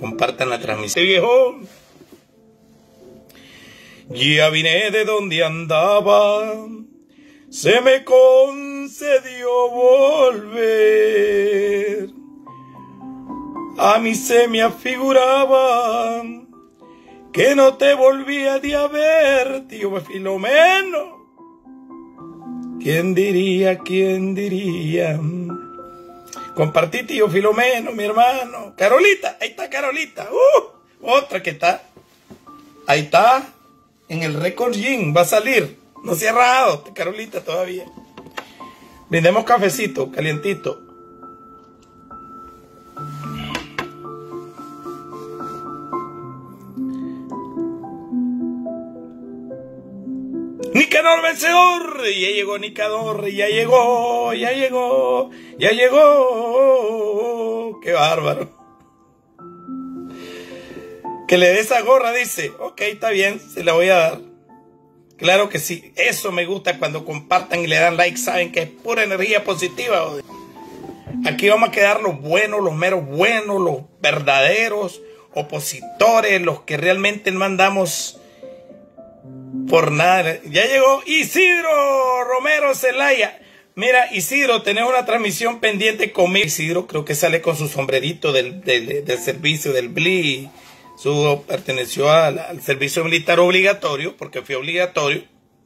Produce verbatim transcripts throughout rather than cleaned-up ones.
Compartan la transmisión. Viejo, ya vine de donde andaba, se me concedió volver. A mí se me afiguraba que no te volvía de a ver, tío Filomeno. ¿Quién diría, quién diría? Compartí, tío Filomeno, mi hermano. Carolita, ahí está Carolita. Uh, otra que está. Ahí está. En el Record Gym va a salir. No se ha rajado, Carolita, todavía. Brindemos cafecito, calientito. Nicanor vencedor, ya llegó Nicanor, ya llegó, ya llegó, ya llegó. Qué bárbaro. Que le dé esa gorra, dice. Ok, está bien, se la voy a dar. Claro que sí, eso me gusta cuando compartan y le dan like, saben que es pura energía positiva. Aquí vamos a quedar los buenos, los meros buenos, los verdaderos opositores, los que realmente no andamos por nada. Ya llegó Isidro Romero Zelaya. Mira, Isidro, tenés una transmisión pendiente conmigo. Isidro creo que sale con su sombrerito del, del, del servicio, del B L I. Su, perteneció al, al servicio militar obligatorio, porque fue obligatorio.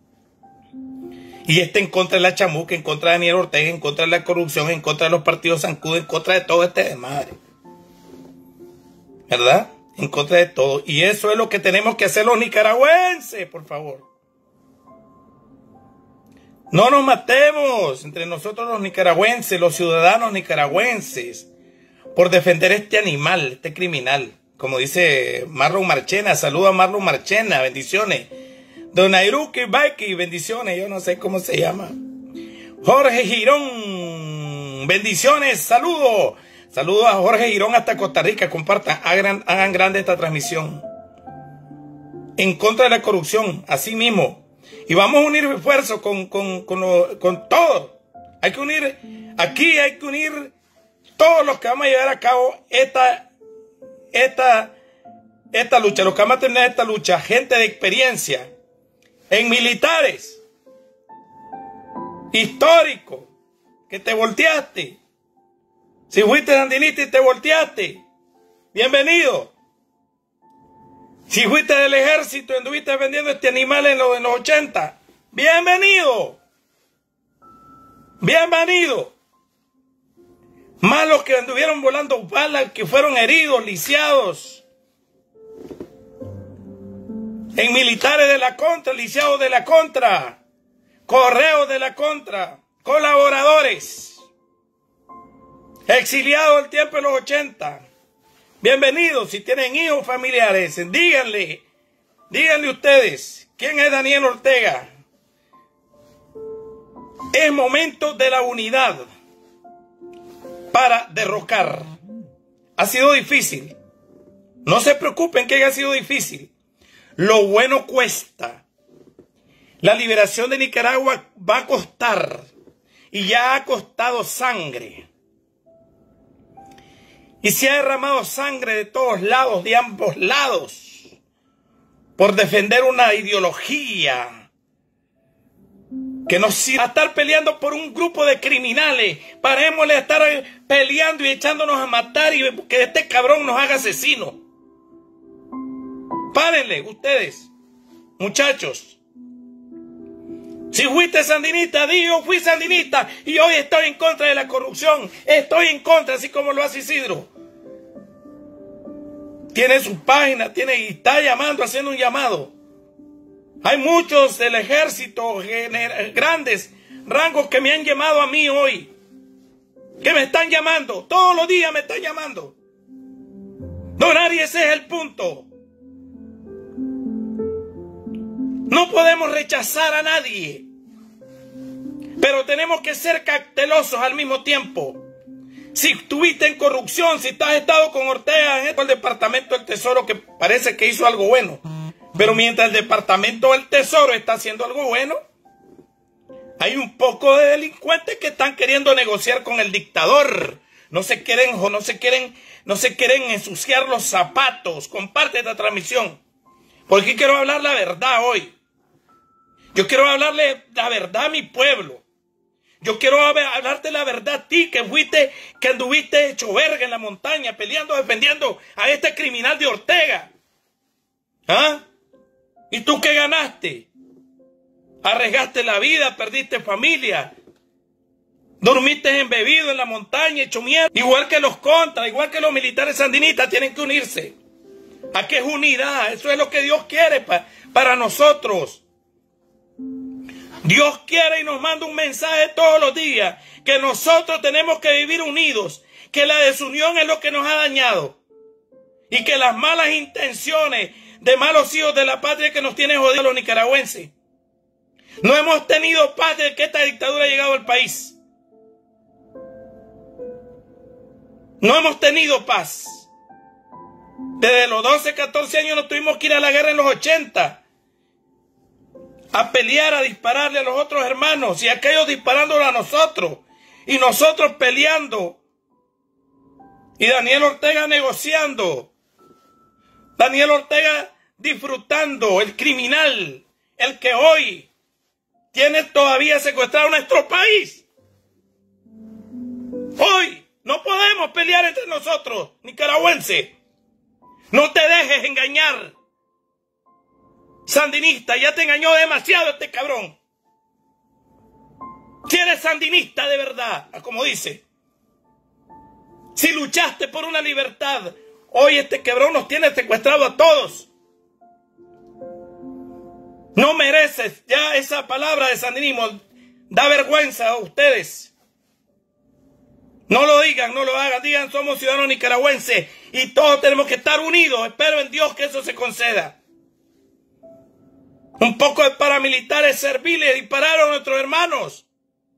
Y está en contra de la chamuca, en contra de Daniel Ortega, en contra de la corrupción, en contra de los partidos zancudos, en contra de todo este desmadre. ¿Verdad? En contra de todo. Y eso es lo que tenemos que hacer los nicaragüenses, por favor. No nos matemos entre nosotros los nicaragüenses, los ciudadanos nicaragüenses, por defender este animal, este criminal. Como dice Marlon Marchena, saluda a Marlon Marchena, bendiciones. Don Airuki Baiki, bendiciones, yo no sé cómo se llama. Jorge Girón, bendiciones, saludos. Saludos a Jorge Girón hasta Costa Rica, compartan, hagan, hagan grande esta transmisión. En contra de la corrupción, así mismo. Y vamos a unir esfuerzos con, con, con, lo, con todo. Hay que unir, aquí hay que unir todos los que vamos a llevar a cabo esta, esta, esta lucha, los que vamos a tener esta lucha, gente de experiencia, en militares, histórico, que te volteaste. Si fuiste sandinista y te volteaste, bienvenido. Si fuiste del ejército y anduviste vendiendo este animal en los, en los ochenta, bienvenido. Bienvenido. Más los que anduvieron volando balas, que fueron heridos, lisiados. En militares de la contra, lisiados de la contra, correos de la contra, colaboradores. Exiliados del tiempo de los ochenta. Bienvenidos. Si tienen hijos familiares, díganle, díganle ustedes, ¿quién es Daniel Ortega? Es momento de la unidad para derrocar. Ha sido difícil. No se preocupen que haya sido difícil. Lo bueno cuesta. La liberación de Nicaragua va a costar. Y ya ha costado sangre. Y se ha derramado sangre de todos lados, de ambos lados, por defender una ideología que nos sirve a estar peleando por un grupo de criminales. Parémosle a estar peleando y echándonos a matar y que este cabrón nos haga asesinos. Párenle, ustedes, muchachos. Si fuiste sandinista, di yo fui sandinista y hoy estoy en contra de la corrupción. Estoy en contra, así como lo hace Isidro. Tiene su página, tiene y está llamando, haciendo un llamado. Hay muchos del ejército, grandes rangos que me han llamado a mí hoy. Que me están llamando, todos los días me están llamando. No, nadie, ese es el punto. No podemos rechazar a nadie. Pero tenemos que ser cautelosos al mismo tiempo. Si estuviste en corrupción, si has estado con Ortega en el Departamento del Tesoro, que parece que hizo algo bueno, pero mientras el Departamento del Tesoro está haciendo algo bueno, hay un poco de delincuentes que están queriendo negociar con el dictador, no se quieren, no se quieren, no se quieren ensuciar los zapatos. Comparte esta transmisión. Porque quiero hablar la verdad hoy. Yo quiero hablarle la verdad a mi pueblo. Yo quiero hablarte la verdad a ti que fuiste, que anduviste hecho verga en la montaña, peleando, defendiendo a este criminal de Ortega. ¿Ah? ¿Y tú qué ganaste? Arriesgaste la vida, perdiste familia. Dormiste embebido en la montaña, hecho mierda. Igual que los contras, igual que los militares sandinistas, tienen que unirse. Aquí es unidad, eso es lo que Dios quiere pa, para nosotros. Dios quiere y nos manda un mensaje todos los días, que nosotros tenemos que vivir unidos, que la desunión es lo que nos ha dañado, y que las malas intenciones de malos hijos de la patria que nos tienen jodidos a los nicaragüenses. No hemos tenido paz desde que esta dictadura ha llegado al país. No hemos tenido paz. Desde los doce, catorce años nos tuvimos que ir a la guerra en los ochenta. A pelear, a dispararle a los otros hermanos y aquellos disparándole a nosotros y nosotros peleando y Daniel Ortega negociando, Daniel Ortega disfrutando, el criminal, el que hoy tiene todavía secuestrado nuestro país. Hoy no podemos pelear entre nosotros, nicaragüenses. No te dejes engañar. Sandinista, ya te engañó demasiado este cabrón. Si eres sandinista de verdad, como dice, si luchaste por una libertad, hoy este cabrón nos tiene secuestrado a todos. No mereces ya esa palabra de sandinismo. Da vergüenza a ustedes. No lo digan, no lo hagan, digan somos ciudadanos nicaragüenses y todos tenemos que estar unidos. Espero en Dios que eso se conceda. Un poco de paramilitares serviles dispararon a nuestros hermanos.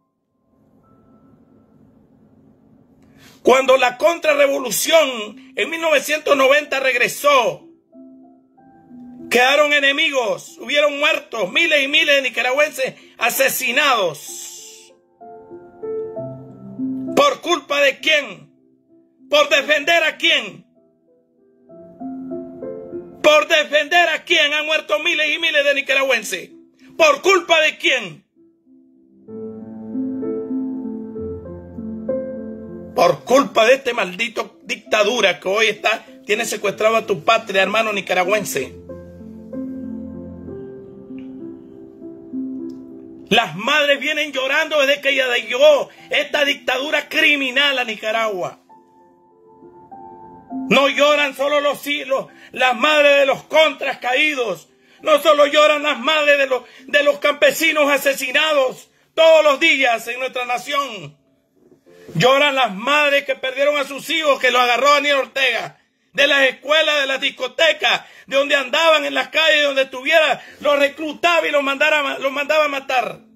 Cuando la contrarrevolución en mil novecientos noventa regresó, quedaron enemigos, hubieron muertos, miles y miles de nicaragüenses asesinados. ¿Por culpa de quién? ¿Por defender a quién? ¿Por defender a quién han muerto miles y miles de nicaragüenses? ¿Por culpa de quién? Por culpa de este maldito dictadura que hoy está, tiene secuestrado a tu patria, hermano nicaragüense. Las madres vienen llorando desde que ya llegó esta dictadura criminal a Nicaragua. No lloran solo los hilos, las madres de los contras caídos. No solo lloran las madres de los, de los campesinos asesinados todos los días en nuestra nación. Lloran las madres que perdieron a sus hijos, que los agarró Daniel Ortega. De las escuelas, de las discotecas, de donde andaban en las calles, donde estuviera, los reclutaba y los, mandara, los mandaba a matar.